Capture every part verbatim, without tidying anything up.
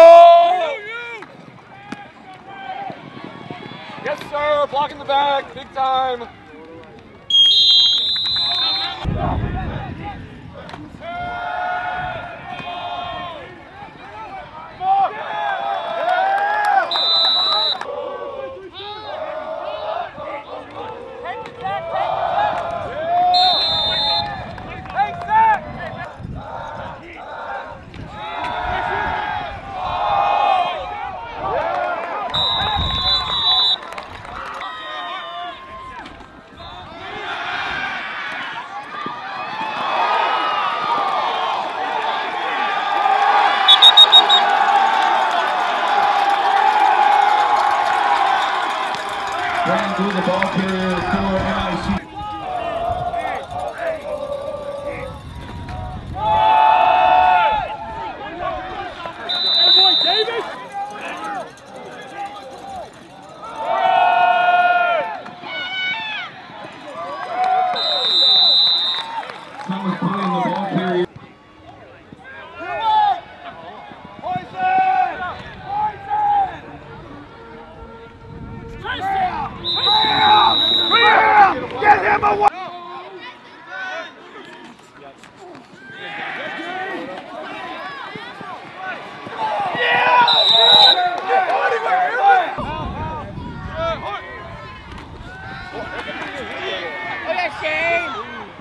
Yes, sir. Blocking the back. Big time. Brian Gould, the ball carrier for N I C. Thomas Pulling, the ball carrier. Get him away! Oh, yeah, Shane!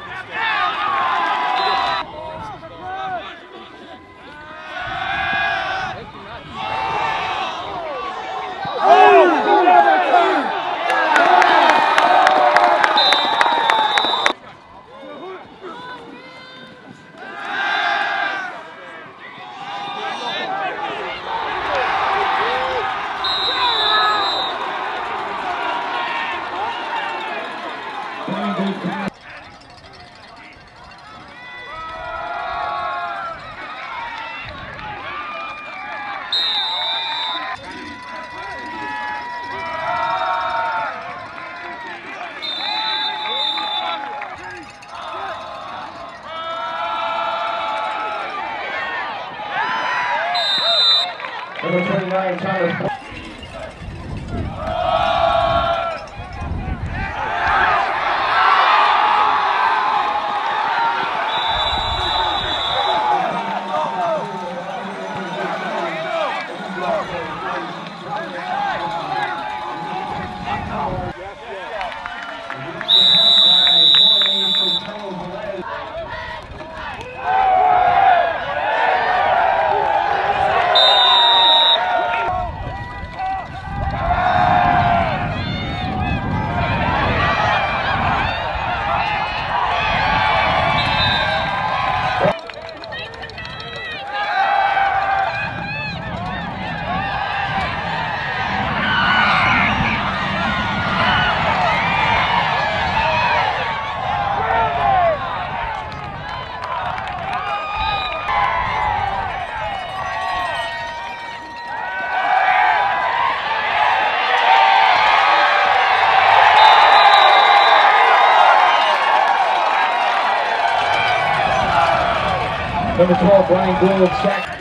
Number twenty-nine, Thomas. Number twelve, Brian Gould, sack.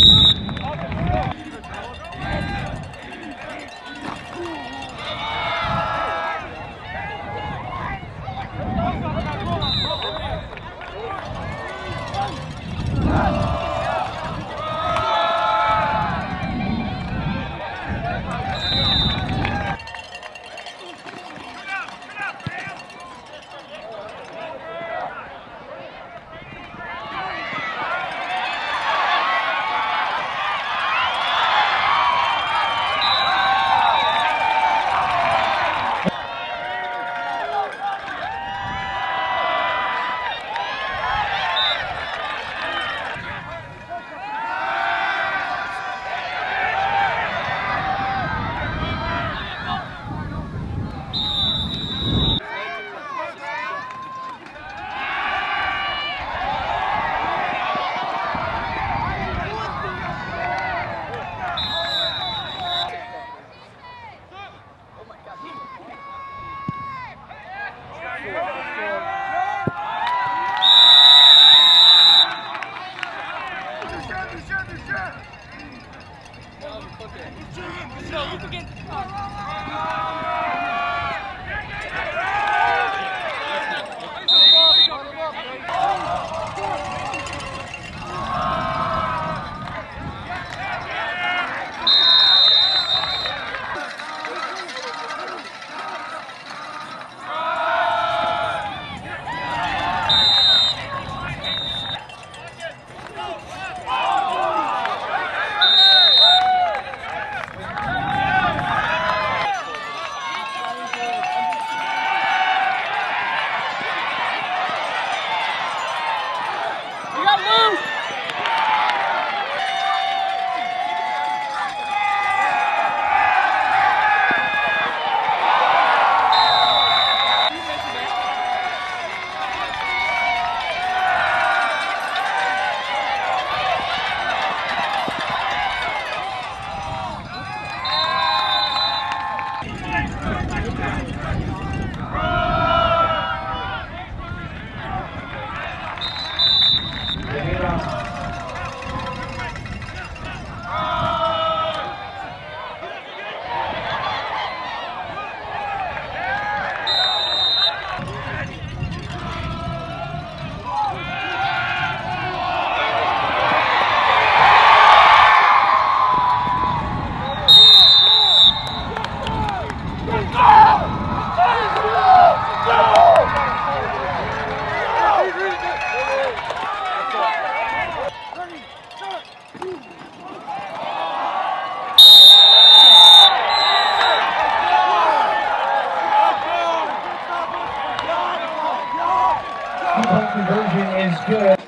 Conversion is good.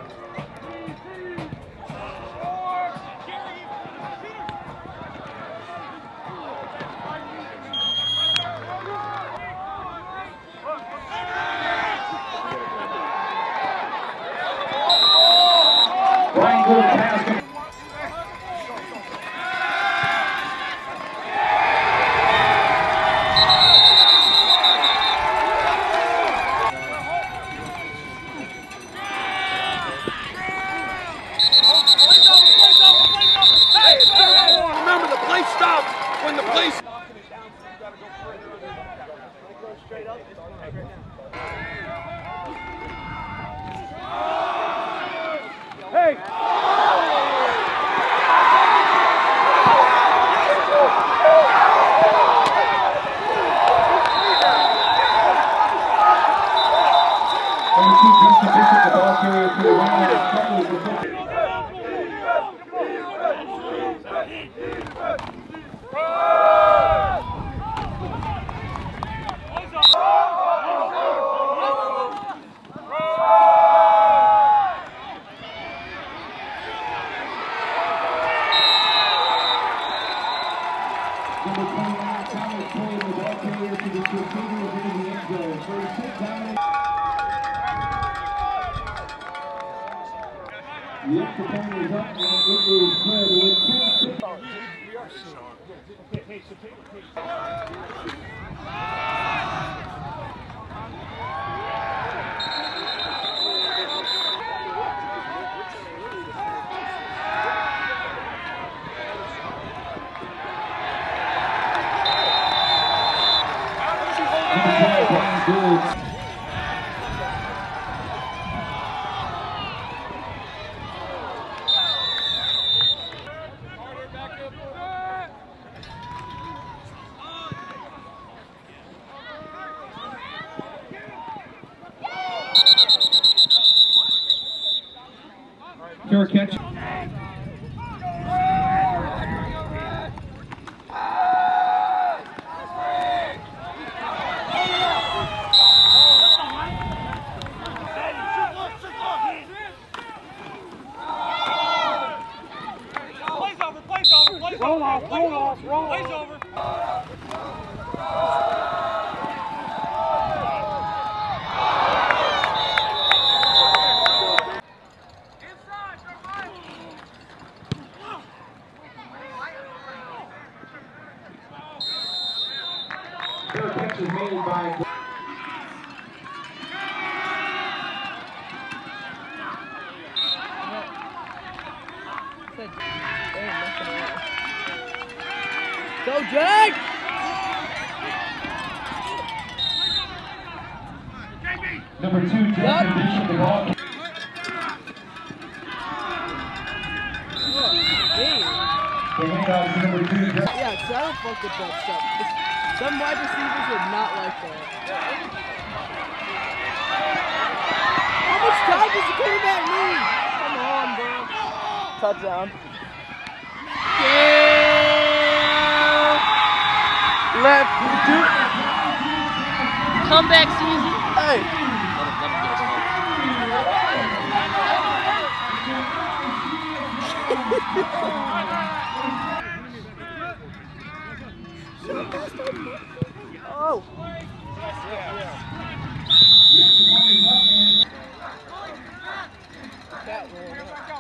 Ryan Gould pass. Remember, the play stops when the play. Hey! Number two, Justin Bishop, the ball carrier for the Rams, tackles the football. Number twenty-nine, Thomas Cole, the ball carrier for the Torpedoes into the end zone. thirty-six, Dominic. The extra point is up and it is good. With ten catch. Roll off, roll off, roll off. Over. Their catch is made by. Go, Jake! Number two, Justin Bishop, the ball. The handoff to number two. Yeah, because I don't fuck with that stuff. It's, some wide receivers are not like that. How much time does the quarterback need? Come on, bro. Touchdown. Yeah. Left. Dude. Comeback season. Hey. Oh. That roll.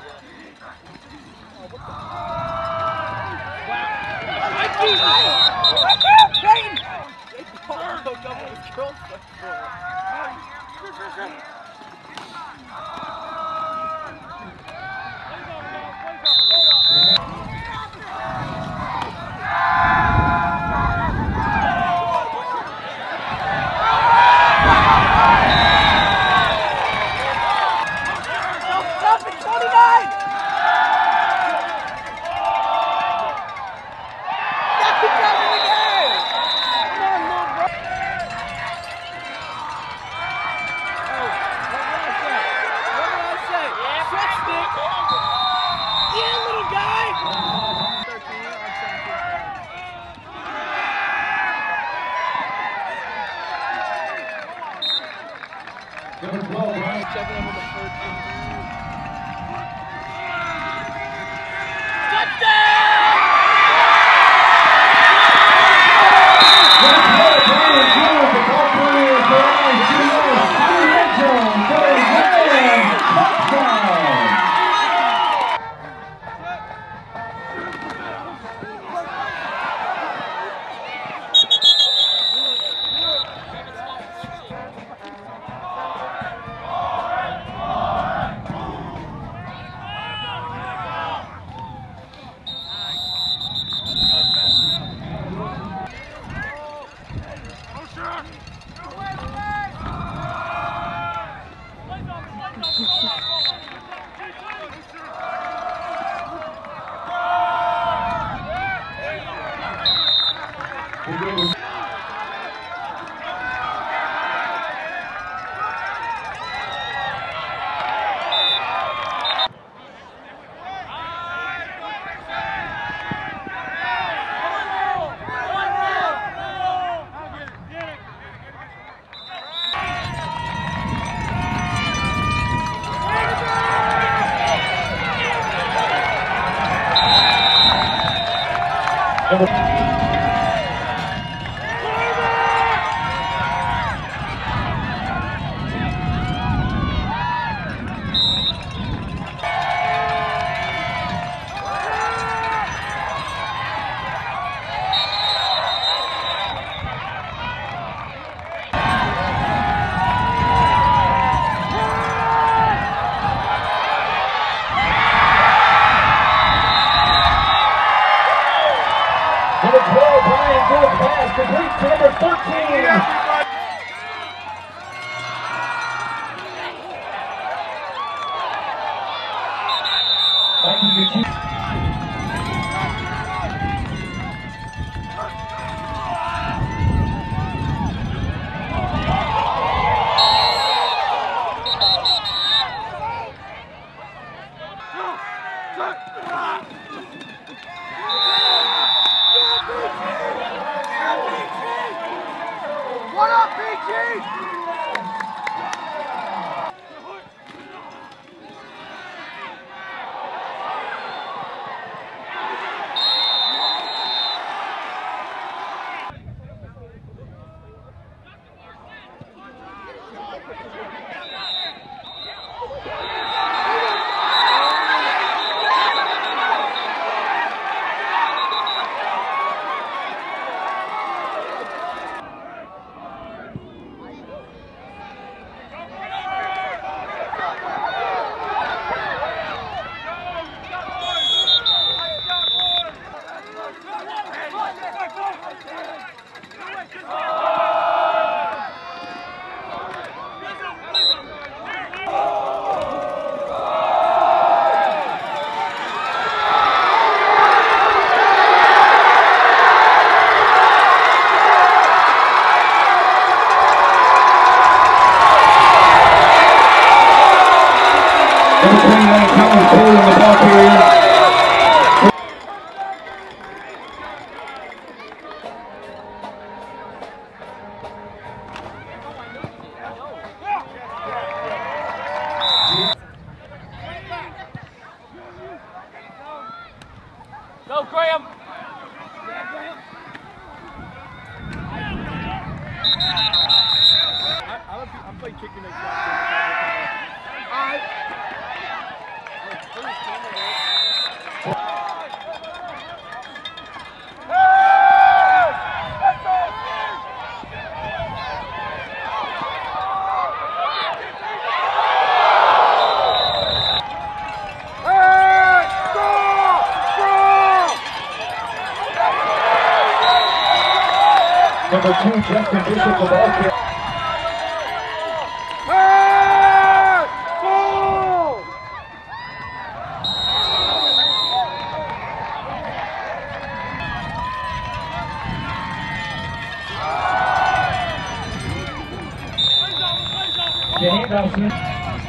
Number twelve, Ryan. Checking over the fourteen. Go, Graham! I, I'm, I'm playing kicking this Number two, Justin Bishop, the ball carrier. The handoff.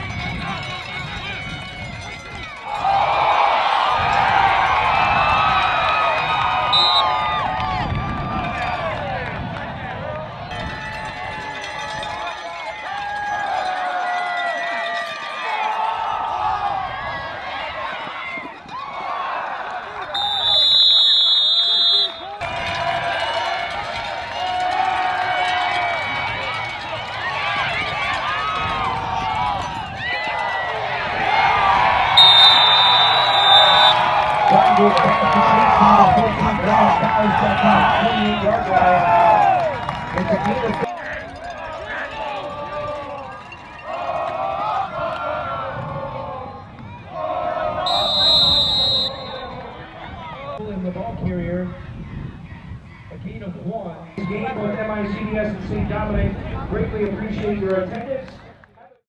The ball carrier, a gain of one. Game with M I C D S and Saint Dominic. Greatly appreciate your attendance.